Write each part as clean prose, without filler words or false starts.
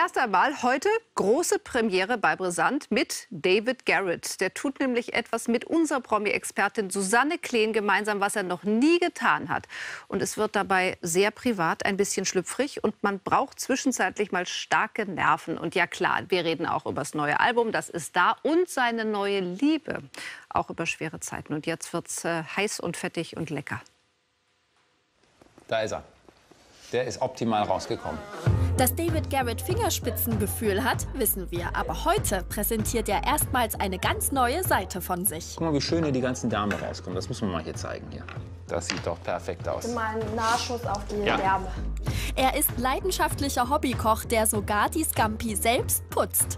Erst einmal heute große Premiere bei Brisant mit David Garrett. Der tut nämlich etwas mit unserer Promi-Expertin Susanne Kleen gemeinsam, was er noch nie getan hat. Und es wird dabei sehr privat, ein bisschen schlüpfrig und man braucht zwischenzeitlich mal starke Nerven. Und ja klar, wir reden auch über das neue Album, das ist da, und seine neue Liebe. Auch über schwere Zeiten. Und jetzt wird's heiß und fettig und lecker. Da ist er. Der ist optimal rausgekommen. Dass David Garrett Fingerspitzengefühl hat, wissen wir. Aber heute präsentiert er erstmals eine ganz neue Seite von sich. Guck mal, wie schön hier die ganzen Damen rauskommen. Das muss man mal hier zeigen. Hier. Das sieht doch perfekt aus. Mal einen Nahschuss auf die Ja. Wärme. Er ist leidenschaftlicher Hobbykoch, der sogar die Scampi selbst putzt.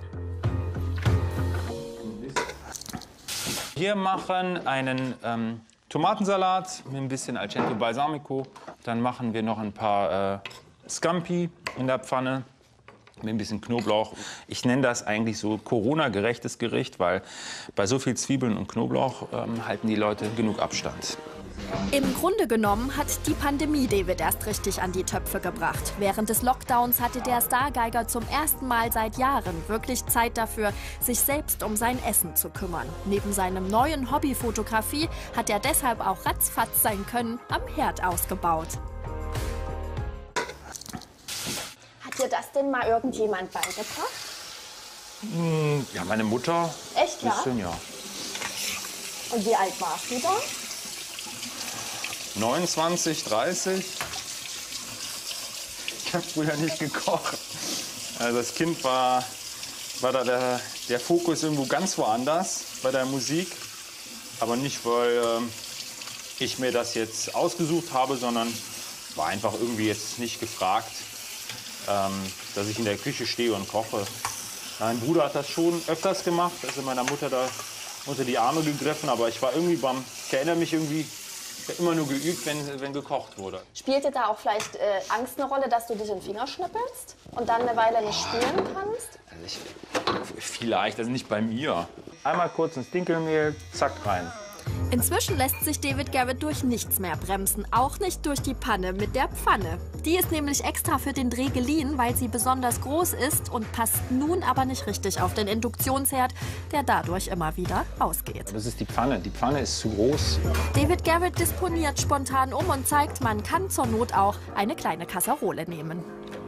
Wir machen einen Tomatensalat mit ein bisschen Accento Balsamico. Dann machen wir noch ein paar Scampi in der Pfanne mit ein bisschen Knoblauch. Ich nenne das eigentlich so Corona-gerechtes Gericht, weil bei so viel Zwiebeln und Knoblauch halten die Leute genug Abstand. Im Grunde genommen hat die Pandemie David erst richtig an die Töpfe gebracht. Während des Lockdowns hatte der Stargeiger zum ersten Mal seit Jahren wirklich Zeit dafür, sich selbst um sein Essen zu kümmern. Neben seinem neuen Hobby Fotografie hat er deshalb auch ratzfatz sein Können am Herd ausgebaut. Hat dir das denn mal irgendjemand beigebracht? Ja, meine Mutter. Echt, ja? Bisschen, ja. Und wie alt warst du da? 29, 30. Ich habe früher nicht gekocht. Also als Kind war da der Fokus irgendwo ganz woanders bei der Musik. Aber nicht, weil ich mir das jetzt ausgesucht habe, sondern war einfach irgendwie jetzt nicht gefragt, dass ich in der Küche stehe und koche. Mein Bruder hat das schon öfters gemacht, also meiner Mutter da unter die Arme gegriffen. Aber ich war irgendwie ich erinnere mich irgendwie, ich habe immer nur geübt, wenn gekocht wurde. Spielte da auch vielleicht Angst eine Rolle, dass du dich in den Finger schnippelst und dann eine Weile nicht spielen kannst? Also vielleicht, also nicht bei mir. Einmal kurz ins Dinkelmehl, zack, rein. Inzwischen lässt sich David Garrett durch nichts mehr bremsen, auch nicht durch die Panne mit der Pfanne. Die ist nämlich extra für den Dreh geliehen, weil sie besonders groß ist und passt nun aber nicht richtig auf den Induktionsherd, der dadurch immer wieder ausgeht. Das ist die Pfanne. Die Pfanne ist zu groß. David Garrett disponiert spontan um und zeigt, man kann zur Not auch eine kleine Kasserole nehmen.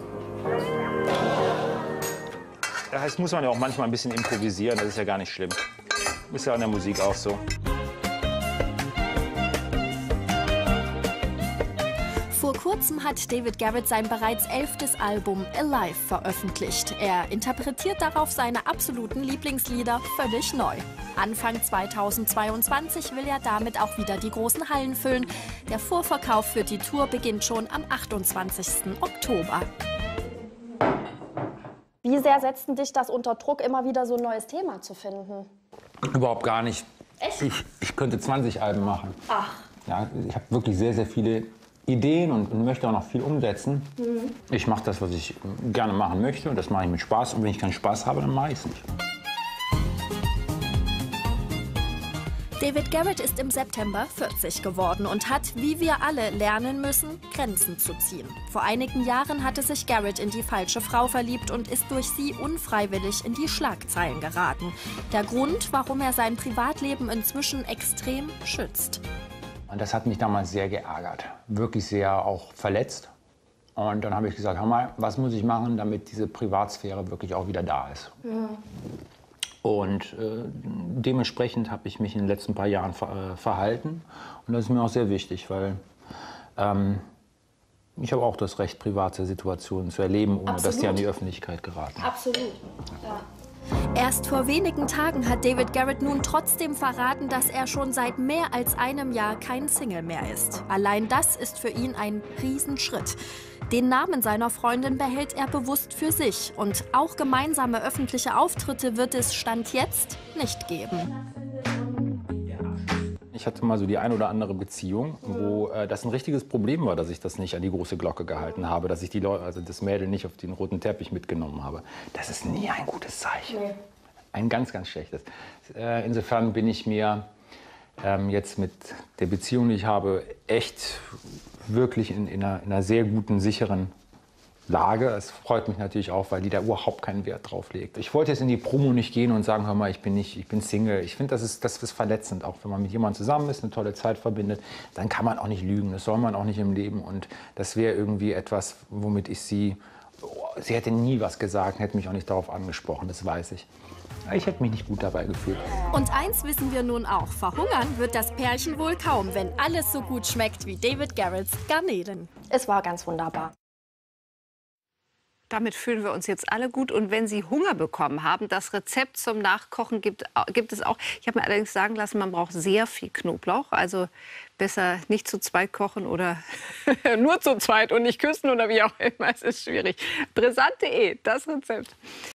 Das heißt, muss man ja auch manchmal ein bisschen improvisieren. Das ist ja gar nicht schlimm. Ist ja in der Musik auch so. Vor kurzem hat David Garrett sein bereits 11. Album Alive veröffentlicht. Er interpretiert darauf seine absoluten Lieblingslieder völlig neu. Anfang 2022 will er damit auch wieder die großen Hallen füllen. Der Vorverkauf für die Tour beginnt schon am 28. Oktober. Wie sehr setzten dich das unter Druck, immer wieder so ein neues Thema zu finden? Überhaupt gar nicht. Echt? Ich könnte 20 Alben machen. Ach. Ja, ich habe wirklich sehr, sehr viele Ideen und möchte auch noch viel umsetzen. Ich mache das, was ich gerne machen möchte, und das mache ich mit Spaß. Und wenn ich keinen Spaß habe, dann mache ich es nicht. David Garrett ist im September 40 geworden und hat, wie wir alle, lernen müssen, Grenzen zu ziehen. Vor einigen Jahren hatte sich Garrett in die falsche Frau verliebt und ist durch sie unfreiwillig in die Schlagzeilen geraten. Der Grund, warum er sein Privatleben inzwischen extrem schützt. Und das hat mich damals sehr geärgert, wirklich sehr auch verletzt. Und dann habe ich gesagt, hör mal, was muss ich machen, damit diese Privatsphäre wirklich auch wieder da ist. Ja. Und dementsprechend habe ich mich in den letzten paar Jahren verhalten. Und das ist mir auch sehr wichtig, weil ich habe auch das Recht, private Situationen zu erleben, ohne dass die an die Öffentlichkeit geraten. Absolut. Ja. Erst vor wenigen Tagen hat David Garrett nun trotzdem verraten, dass er schon seit mehr als einem Jahr kein Single mehr ist. Allein das ist für ihn ein Riesenschritt. Den Namen seiner Freundin behält er bewusst für sich. Und auch gemeinsame öffentliche Auftritte wird es Stand jetzt nicht geben. Ich hatte mal so die ein oder andere Beziehung, wo das ein richtiges Problem war, dass ich das nicht an die große Glocke gehalten habe, dass ich das Mädel nicht auf den roten Teppich mitgenommen habe. Das ist nie ein gutes Zeichen. Nee. Ein ganz, ganz schlechtes. Insofern bin ich mir jetzt mit der Beziehung, die ich habe, echt wirklich in einer sehr guten, sicheren Lage. Es freut mich natürlich auch, weil die da überhaupt keinen Wert drauf legt. Ich wollte jetzt in die Promo nicht gehen und sagen, hör mal, ich bin Single. Ich finde, das ist verletzend, auch wenn man mit jemandem zusammen ist, eine tolle Zeit verbindet, dann kann man auch nicht lügen. Das soll man auch nicht im Leben. Und das wäre irgendwie etwas, womit ich sie hätte nie was gesagt, hätte mich auch nicht darauf angesprochen, das weiß ich. Ich hätte mich nicht gut dabei gefühlt. Und eins wissen wir nun auch, verhungern wird das Pärchen wohl kaum, wenn alles so gut schmeckt wie David Garretts Garnelen. Es war ganz wunderbar. Damit fühlen wir uns jetzt alle gut. Und wenn Sie Hunger bekommen haben, das Rezept zum Nachkochen gibt es auch. Ich habe mir allerdings sagen lassen, man braucht sehr viel Knoblauch. Also besser nicht zu zweit kochen oder nur zu zweit und nicht küssen oder wie auch immer. Es ist schwierig. Brisant.de, das Rezept.